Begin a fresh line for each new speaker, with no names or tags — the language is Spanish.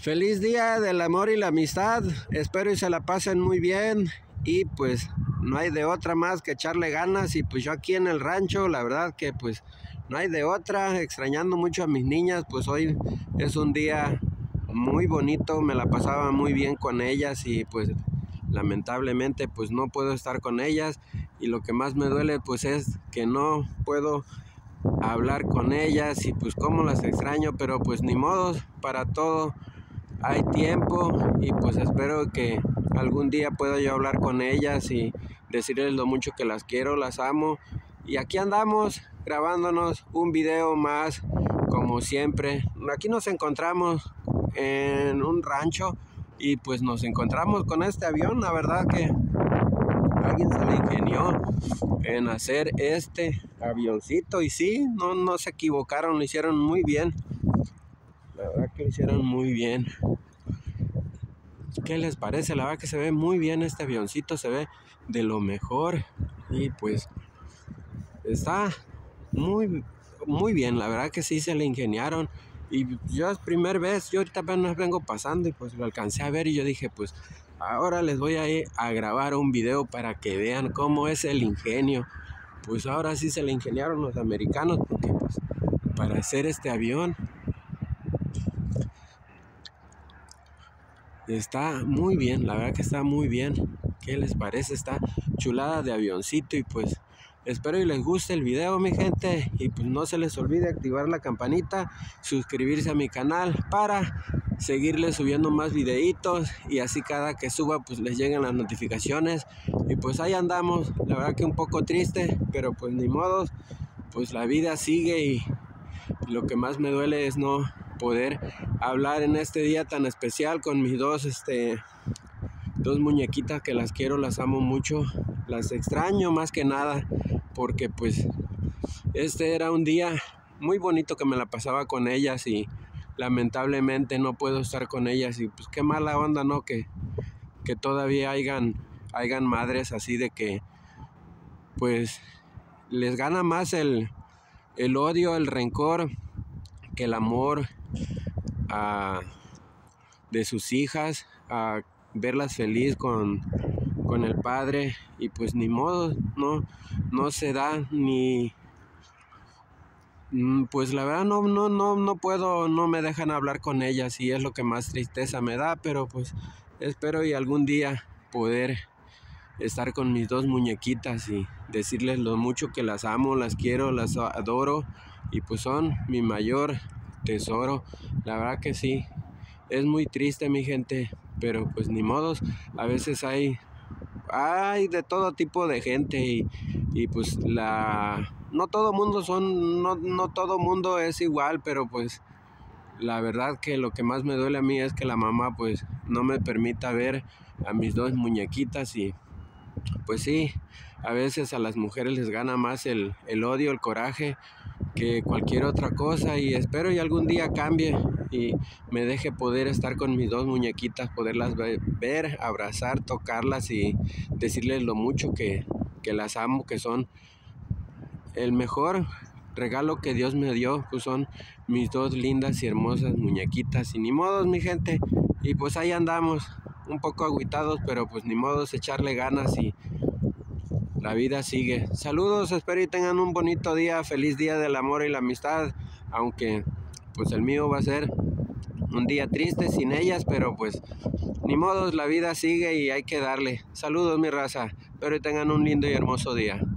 Feliz día del amor y la amistad. Espero y se la pasen muy bien. Y pues no hay de otra más que echarle ganas. Y pues yo aquí en el rancho, la verdad que pues no hay de otra. Extrañando mucho a mis niñas. Pues hoy es un día muy bonito. Me la pasaba muy bien con ellas. Y pues lamentablemente pues no puedo estar con ellas. Y lo que más me duele pues es que no puedo hablar con ellas. Y pues cómo las extraño. Pero pues ni modos, para todo hay tiempo, y pues espero que algún día pueda yo hablar con ellas y decirles lo mucho que las quiero, las amo. Y aquí andamos grabándonos un video más, como siempre. Aquí nos encontramos en un rancho y pues nos encontramos con este avión. La verdad que alguien se le ingenió en hacer este avioncito, y sí, no se equivocaron, lo hicieron muy bien. La verdad que lo hicieron muy bien. ¿Qué les parece? La verdad que se ve muy bien este avioncito, se ve de lo mejor. Y pues está muy bien, la verdad que sí se le ingeniaron. Y yo es primera vez, yo ahorita apenas vengo pasando y pues lo alcancé a ver, y yo dije pues ahora les voy a ir a grabar un video para que vean cómo es el ingenio. Pues ahora sí se le ingeniaron los americanos, porque pues para hacer este avión está muy bien, la verdad que está muy bien. ¿Qué les parece? Está chulada de avioncito. Y pues espero y les guste el video, mi gente. Y pues no se les olvide activar la campanita, suscribirse a mi canal para seguirles subiendo más videitos, y así cada que suba pues les lleguen las notificaciones. Y pues ahí andamos, la verdad que un poco triste, pero pues ni modos, pues la vida sigue. Y lo que más me duele es no poder hablar en este día tan especial con mis dos muñequitas, que las quiero, las amo mucho, las extraño más que nada, porque pues este era un día muy bonito que me la pasaba con ellas, y lamentablemente no puedo estar con ellas. Y pues qué mala onda, ¿no? Que todavía hayan madres así, de que pues les gana más el odio, el rencor, que el amor de sus hijas, a verlas feliz con el padre. Y pues ni modo, no se da, ni pues la verdad no puedo, no me dejan hablar con ellas, y es lo que más tristeza me da. Pero pues espero y algún día poder estar con mis dos muñequitas y decirles lo mucho que las amo, las quiero, las adoro, y pues son mi mayor tesoro. La verdad que sí, es muy triste, mi gente, pero pues ni modos. A veces hay de todo tipo de gente, y pues no todo mundo no todo mundo es igual. Pero pues la verdad que lo que más me duele a mí es que la mamá pues no me permita ver a mis dos muñequitas. Y pues sí, a veces a las mujeres les gana más el odio, el coraje, que cualquier otra cosa. Y espero y algún día cambie y me deje poder estar con mis dos muñequitas, poderlas ver, abrazar, tocarlas y decirles lo mucho que las amo, que son el mejor regalo que Dios me dio. Pues son mis dos lindas y hermosas muñequitas. Y ni modos, mi gente, y pues ahí andamos un poco agüitados, pero pues ni modos, echarle ganas y la vida sigue. Saludos, espero y tengan un bonito día. Feliz día del amor y la amistad. Aunque pues el mío va a ser un día triste sin ellas, pero pues ni modos, la vida sigue y hay que darle. Saludos, mi raza, espero y tengan un lindo y hermoso día.